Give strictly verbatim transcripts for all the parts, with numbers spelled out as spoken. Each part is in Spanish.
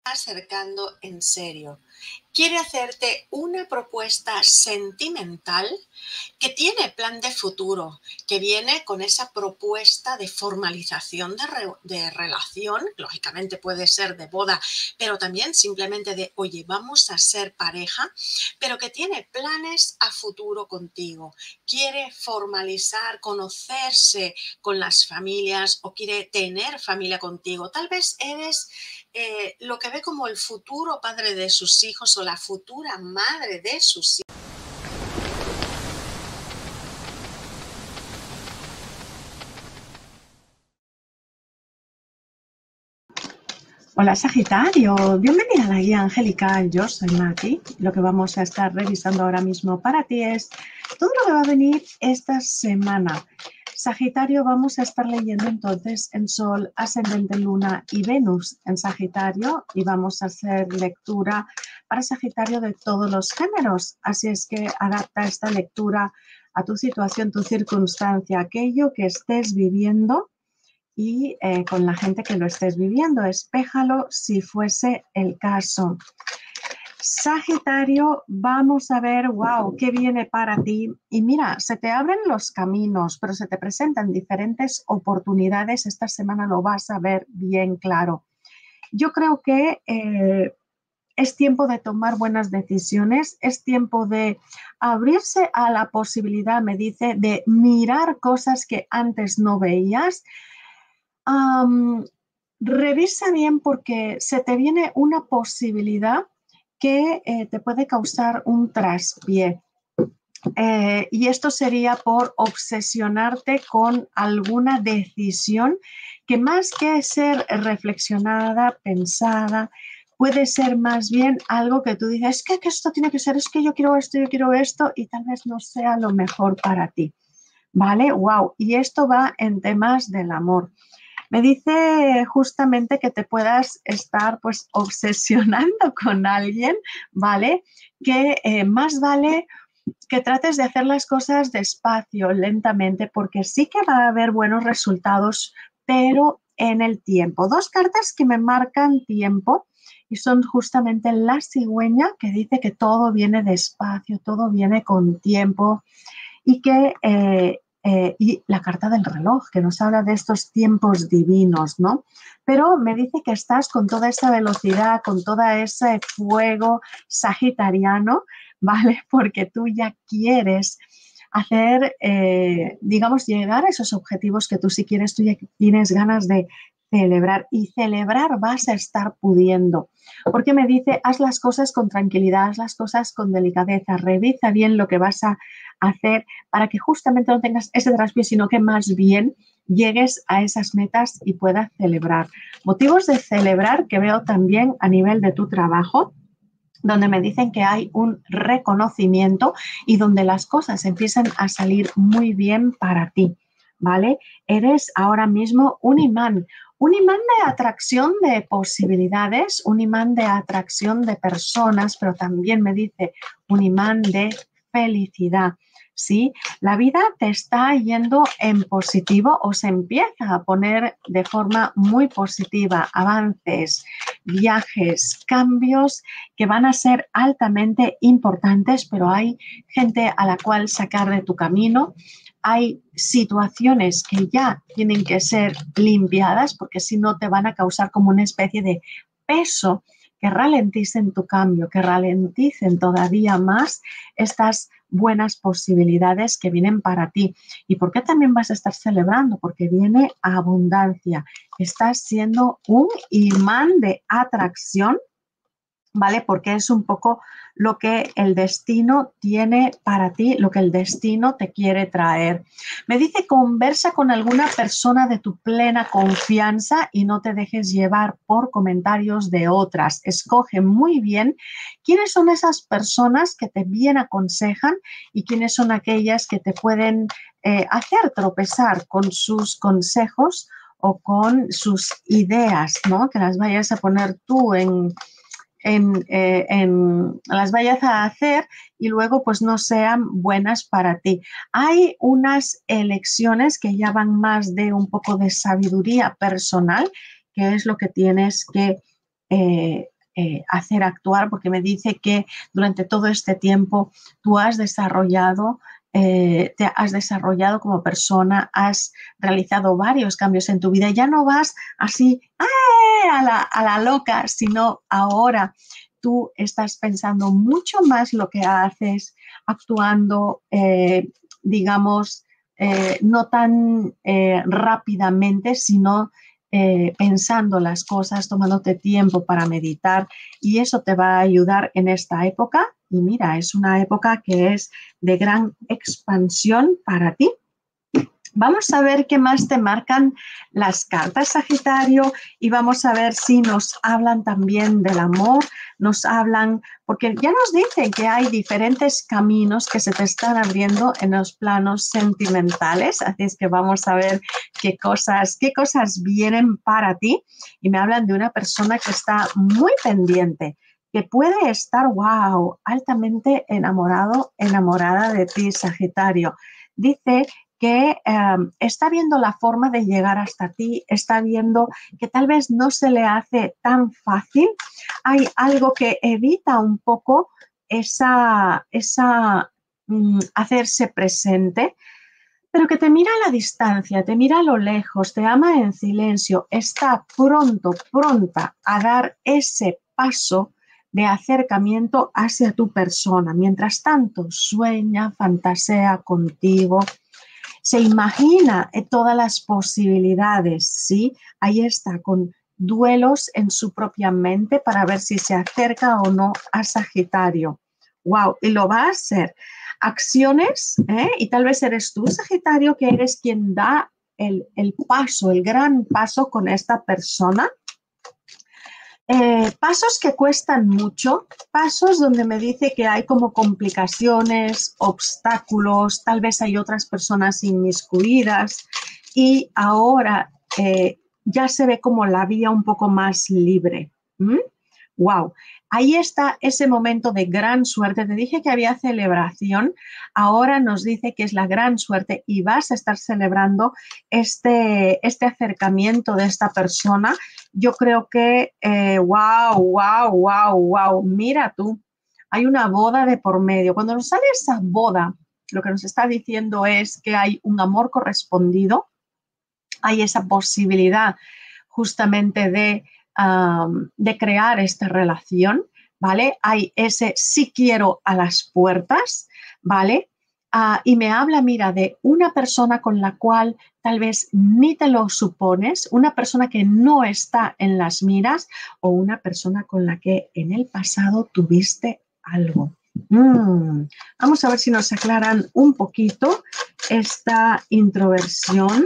acercando en serio. Quiere hacerte una propuesta sentimental que tiene plan de futuro, que viene con esa propuesta de formalización de, re, de relación, lógicamente puede ser de boda, pero también simplemente de, oye, vamos a ser pareja, pero que tiene planes a futuro contigo. Quiere formalizar, conocerse con las familias o quiere tener familia contigo. Tal vez eres eh, lo que ve como el futuro padre de sus hijos o la futura madre de sus hijos. Hola Sagitario, bienvenida a la guía angelical, yo soy Maki. Lo que vamos a estar revisando ahora mismo para ti es todo lo que va a venir esta semana. Sagitario, vamos a estar leyendo entonces en Sol, Ascendente, Luna y Venus en Sagitario y vamos a hacer lectura para Sagitario de todos los géneros. Así es que adapta esta lectura a tu situación, tu circunstancia, aquello que estés viviendo y eh, con la gente que lo estés viviendo. Espéjalo si fuese el caso. Sagitario, vamos a ver, wow, qué viene para ti. Y mira, se te abren los caminos, pero se te presentan diferentes oportunidades. Esta semana lo vas a ver bien claro. Yo creo que eh, es tiempo de tomar buenas decisiones, es tiempo de abrirse a la posibilidad, me dice, de mirar cosas que antes no veías. Um, revisa bien porque se te viene una posibilidad que eh, te puede causar un traspié. Eh, y esto sería por obsesionarte con alguna decisión que más que ser reflexionada, pensada, puede ser más bien algo que tú dices, es que, que esto tiene que ser, es que yo quiero esto, yo quiero esto, y tal vez no sea lo mejor para ti. ¿Vale? Wow. Y esto va en temas del amor. Me dice justamente que te puedas estar pues obsesionando con alguien, ¿vale? Que eh, más vale que trates de hacer las cosas despacio, lentamente, porque sí que va a haber buenos resultados, pero en el tiempo. Dos cartas que me marcan tiempo y son justamente la cigüeña, que dice que todo viene despacio, todo viene con tiempo y que... Eh, Eh, y la carta del reloj, que nos habla de estos tiempos divinos, ¿no? Pero me dice que estás con toda esa velocidad, con todo ese fuego sagitariano, ¿vale? Porque tú ya quieres hacer, eh, digamos, llegar a esos objetivos que tú sí quieres, tú ya tienes ganas de celebrar y celebrar vas a estar pudiendo. Porque me dice, haz las cosas con tranquilidad, haz las cosas con delicadeza, revisa bien lo que vas a hacer para que justamente no tengas ese traspié, sino que más bien llegues a esas metas y puedas celebrar. Motivos de celebrar que veo también a nivel de tu trabajo, donde me dicen que hay un reconocimiento y donde las cosas empiezan a salir muy bien para ti, ¿vale? Eres ahora mismo un imán, un imán de atracción de posibilidades, un imán de atracción de personas, pero también me dice un imán de felicidad. ¿Sí? La vida te está yendo en positivo o se empieza a poner de forma muy positiva, avances, viajes, cambios que van a ser altamente importantes, pero hay gente a la cual sacar de tu camino, hay situaciones que ya tienen que ser limpiadas porque si no te van a causar como una especie de peso que ralenticen tu cambio, que ralenticen todavía más estas buenas posibilidades que vienen para ti. ¿Y por qué también vas a estar celebrando? Porque viene abundancia. Estás siendo un imán de atracción, ¿vale? Porque es un poco lo que el destino tiene para ti, lo que el destino te quiere traer. Me dice, conversa con alguna persona de tu plena confianza y no te dejes llevar por comentarios de otras. Escoge muy bien quiénes son esas personas que te bien aconsejan y quiénes son aquellas que te pueden eh, hacer tropezar con sus consejos o con sus ideas, ¿no? Que las vayas a poner tú en... En, eh, en, las vayas a hacer y luego pues no sean buenas para ti. Hay unas elecciones que ya van más de un poco de sabiduría personal, que es lo que tienes que eh, eh, hacer actuar, porque me dice que durante todo este tiempo tú has desarrollado, eh, te has desarrollado como persona, has realizado varios cambios en tu vida. Ya no vas así ¡ay! A la, a la loca, sino ahora tú estás pensando mucho más lo que haces, actuando, eh, digamos, eh, no tan eh, rápidamente, sino eh, pensando las cosas, tomándote tiempo para meditar, y eso te va a ayudar en esta época. Y mira, es una época que es de gran expansión para ti. Vamos a ver qué más te marcan las cartas, Sagitario, y vamos a ver si nos hablan también del amor, nos hablan, porque ya nos dicen que hay diferentes caminos que se te están abriendo en los planos sentimentales, así es que vamos a ver qué cosas, qué cosas vienen para ti, y me hablan de una persona que está muy pendiente, que puede estar, wow, altamente enamorado, enamorada de ti, Sagitario. Dice que eh, está viendo la forma de llegar hasta ti, está viendo que tal vez no se le hace tan fácil. Hay algo que evita un poco esa, esa mm, hacerse presente, pero que te mira a la distancia, te mira a lo lejos, te ama en silencio, está pronto, pronta a dar ese paso de acercamiento hacia tu persona. Mientras tanto, sueña, fantasea contigo, se imagina todas las posibilidades, ¿sí? Ahí está, con duelos en su propia mente para ver si se acerca o no a Sagitario. ¡Wow! Y lo va a hacer. Acciones, ¿eh? Y tal vez eres tú, Sagitario, que eres quien da el, el paso, el gran paso con esta persona. Eh, pasos que cuestan mucho, pasos donde me dice que hay como complicaciones, obstáculos, tal vez hay otras personas inmiscuidas, y ahora eh, ya se ve como la vía un poco más libre. ¿Mm? ¡Wow! Ahí está ese momento de gran suerte. Te dije que había celebración, ahora nos dice que es la gran suerte y vas a estar celebrando este, este acercamiento de esta persona. Yo creo que, eh, wow, wow, wow, wow, mira tú, hay una boda de por medio. Cuando nos sale esa boda, lo que nos está diciendo es que hay un amor correspondido, hay esa posibilidad justamente de, um, de crear esta relación, ¿vale? Hay ese sí quiero a las puertas, ¿vale? Uh, y me habla, mira, de una persona con la cual tal vez ni te lo supones, una persona que no está en las miras o una persona con la que en el pasado tuviste algo. Mm. Vamos a ver si nos aclaran un poquito esta introversión.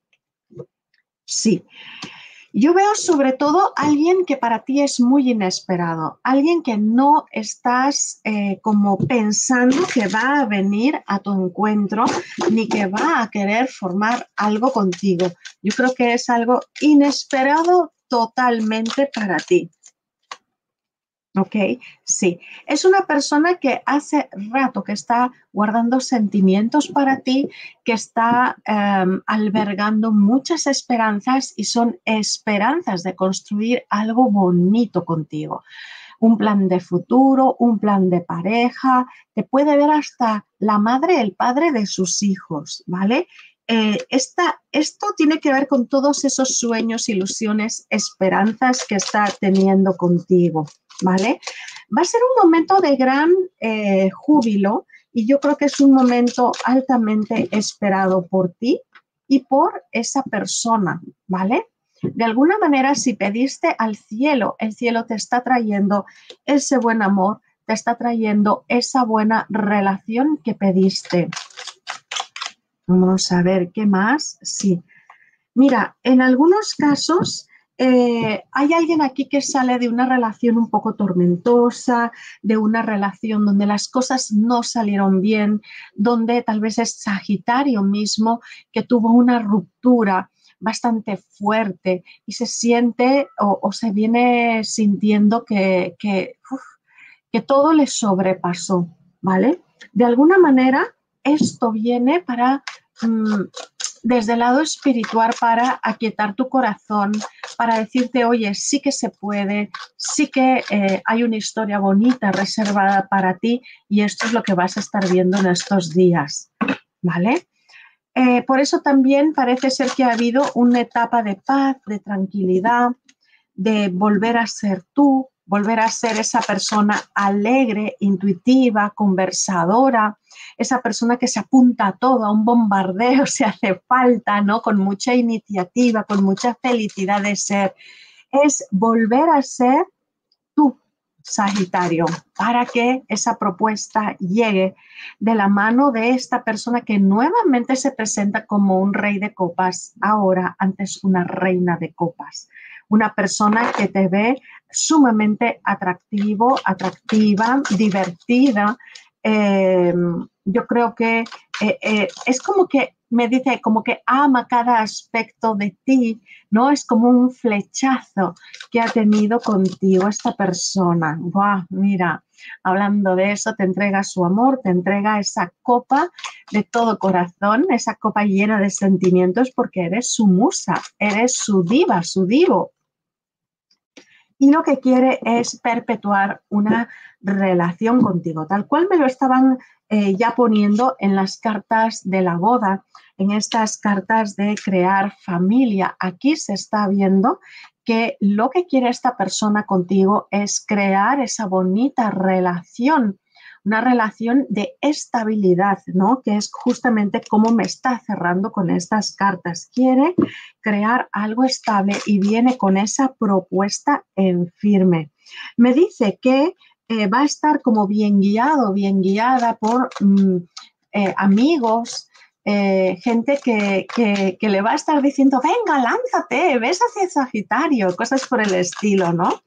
Sí. Yo veo sobre todo alguien que para ti es muy inesperado, alguien que no estás eh, como pensando que va a venir a tu encuentro ni que va a querer formar algo contigo. Yo creo que es algo inesperado totalmente para ti. Ok, sí. Es una persona que hace rato que está guardando sentimientos para ti, que está um, albergando muchas esperanzas, y son esperanzas de construir algo bonito contigo. Un plan de futuro, un plan de pareja, te puede ver hasta la madre, el padre de sus hijos, ¿vale? Eh, esta, esto tiene que ver con todos esos sueños, ilusiones, esperanzas que está teniendo contigo, ¿vale? Va a ser un momento de gran eh, júbilo, y yo creo que es un momento altamente esperado por ti y por esa persona, ¿vale? De alguna manera, si pediste al cielo, el cielo te está trayendo ese buen amor, te está trayendo esa buena relación que pediste. Vamos a ver qué más. Sí. Mira, en algunos casos eh, hay alguien aquí que sale de una relación un poco tormentosa, de una relación donde las cosas no salieron bien, donde tal vez es Sagitario mismo que tuvo una ruptura bastante fuerte y se siente o, o se viene sintiendo que, que, uf, que todo le sobrepasó, ¿vale? De alguna manera esto viene para mmm, desde el lado espiritual para aquietar tu corazón, para decirte, oye, sí que se puede, sí que eh, hay una historia bonita reservada para ti y esto es lo que vas a estar viendo en estos días, ¿vale? Eh, por eso también parece ser que ha habido una etapa de paz, de tranquilidad, de volver a ser tú, volver a ser esa persona alegre, intuitiva, conversadora, esa persona que se apunta a todo, a un bombardeo si hace falta, ¿no? Con mucha iniciativa, con mucha felicidad de ser. Es volver a ser tú, Sagitario, para que esa propuesta llegue de la mano de esta persona que nuevamente se presenta como un rey de copas, ahora antes una reina de copas. Una persona que te ve sumamente atractivo, atractiva, divertida. Eh, yo creo que eh, eh, es como que me dice, como que ama cada aspecto de ti, ¿no? Es como un flechazo que ha tenido contigo esta persona. ¡Guau! Mira, hablando de eso, te entrega su amor, te entrega esa copa de todo corazón, esa copa llena de sentimientos porque eres su musa, eres su diva, su divo. Y lo que quiere es perpetuar una relación contigo, tal cual me lo estaban eh, ya poniendo en las cartas de la boda, en estas cartas de crear familia. Aquí se está viendo que lo que quiere esta persona contigo es crear esa bonita relación, una relación de estabilidad, ¿no? Que es justamente como me está cerrando con estas cartas. Quiere crear algo estable y viene con esa propuesta en firme. Me dice que eh, va a estar como bien guiado, bien guiada por mm, eh, amigos, eh, gente que, que, que le va a estar diciendo, venga, lánzate, ves hacia Sagitario, cosas por el estilo, ¿no?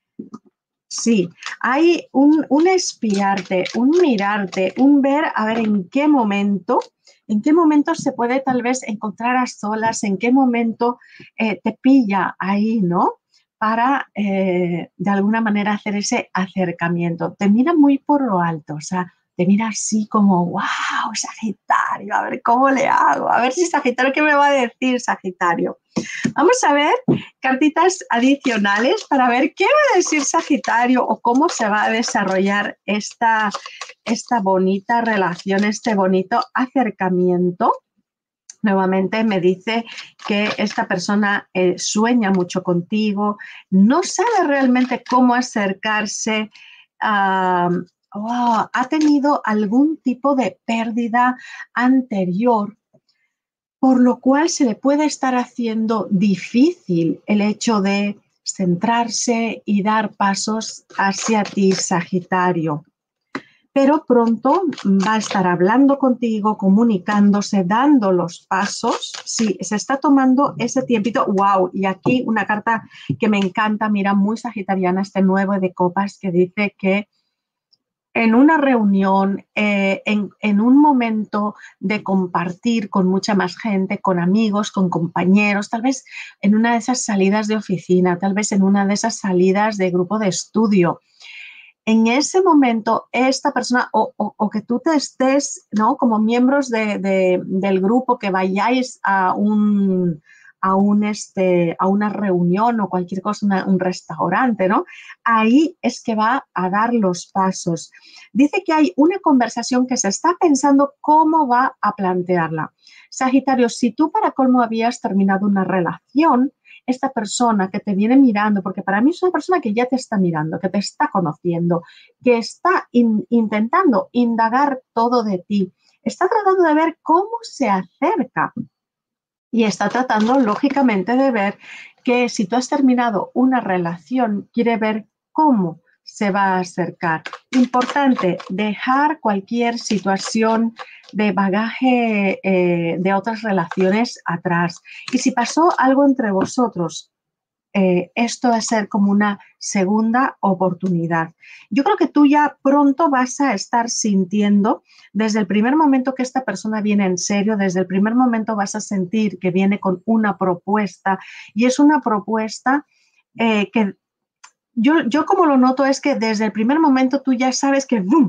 Sí, hay un, un espiarte, un mirarte, un ver a ver en qué momento, en qué momento se puede tal vez encontrar a solas, en qué momento eh, te pilla ahí, ¿no? Para eh, de alguna manera hacer ese acercamiento. Te mira muy por lo alto, o sea, te mira así como, wow, Sagitario, a ver cómo le hago, a ver si Sagitario, ¿qué me va a decir Sagitario? Vamos a ver cartitas adicionales para ver qué va a decir Sagitario o cómo se va a desarrollar esta, esta bonita relación, este bonito acercamiento. Nuevamente me dice que esta persona eh, sueña mucho contigo, no sabe realmente cómo acercarse a... Oh, ha tenido algún tipo de pérdida anterior, por lo cual se le puede estar haciendo difícil el hecho de centrarse y dar pasos hacia ti, Sagitario. Pero pronto va a estar hablando contigo, comunicándose, dando los pasos. Sí, se está tomando ese tiempito. ¡Wow! Y aquí una carta que me encanta, mira, muy sagitariana, este nueve de copas que dice que en una reunión, eh, en, en un momento de compartir con mucha más gente, con amigos, con compañeros, tal vez en una de esas salidas de oficina, tal vez en una de esas salidas de grupo de estudio. En ese momento, esta persona o, o, o que tú te estés, ¿no? Como miembros de, de, del grupo, que vayáis a un... A, un este, a una reunión o cualquier cosa, una, un restaurante, ¿no? Ahí es que va a dar los pasos. Dice que hay una conversación que se está pensando cómo va a plantearla. Sagitario, si tú para colmo habías terminado una relación, esta persona que te viene mirando, porque para mí es una persona que ya te está mirando, que te está conociendo, que está in, intentando indagar todo de ti, está tratando de ver cómo se acerca. Y está tratando, lógicamente, de ver que si tú has terminado una relación, quiere ver cómo se va a acercar. Importante, dejar cualquier situación de bagaje eh, de otras relaciones atrás. Y si pasó algo entre vosotros, eh, esto va a ser como una segunda oportunidad. Yo creo que tú ya pronto vas a estar sintiendo, desde el primer momento que esta persona viene en serio, desde el primer momento vas a sentir que viene con una propuesta y es una propuesta eh, que yo, yo como lo noto es que desde el primer momento tú ya sabes que ¡bum!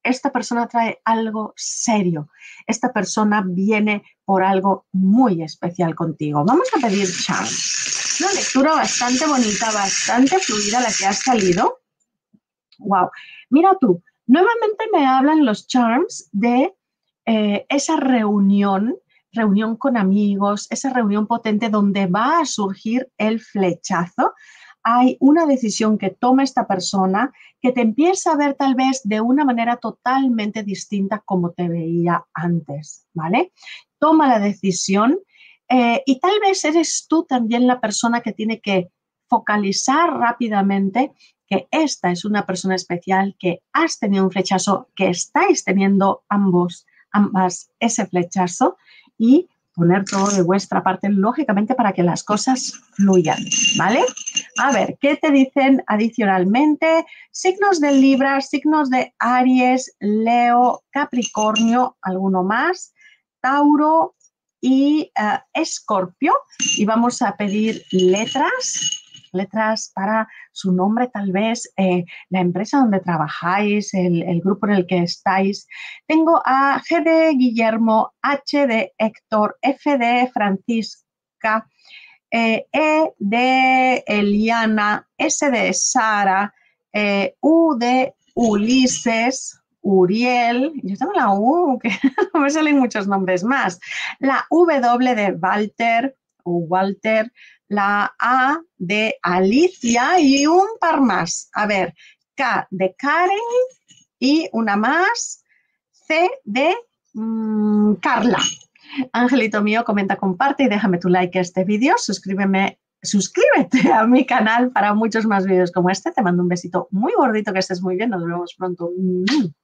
esta persona trae algo serio. Esta persona viene por algo muy especial contigo. Vamos a pedir charms. Una lectura bastante bonita, bastante fluida la que ha salido. Wow. Mira tú, nuevamente me hablan los charms de eh, esa reunión, reunión con amigos, esa reunión potente donde va a surgir el flechazo. Hay una decisión que toma esta persona que te empieza a ver tal vez de una manera totalmente distinta como te veía antes, ¿vale? Toma la decisión eh, y tal vez eres tú también la persona que tiene que focalizar rápidamente que esta es una persona especial, que has tenido un flechazo, que estáis teniendo ambos, ambas ese flechazo y poner todo de vuestra parte, lógicamente, para que las cosas fluyan, ¿vale? A ver, ¿qué te dicen adicionalmente? Signos de Libra, signos de Aries, Leo, Capricornio, alguno más, Tauro y uh, Escorpio. Y vamos a pedir letras, letras para su nombre, tal vez, eh, la empresa donde trabajáis, el, el grupo en el que estáis. Tengo a G de Guillermo, H de Héctor, F de Francisca, eh, E de Eliana, S de Sara, eh, U de Ulises, Uriel, yo tengo la U, que no me salen muchos nombres más, la W de Walter o Walter, la A de Alicia y un par más. A ver, K de Karen y una más, C de mmm, Carla. Angelito mío, comenta, comparte y déjame tu like a este vídeo. Suscríbeme, suscríbete a mi canal para muchos más vídeos como este. Te mando un besito muy gordito, que estés muy bien. Nos vemos pronto.